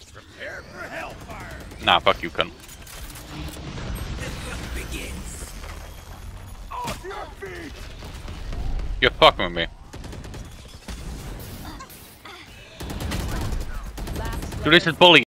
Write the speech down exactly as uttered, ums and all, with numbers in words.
Prepare for hellfire. Nah, fuck you, cunt. Begins. Off your feet. You're fucking with me. Dude, this is bullying.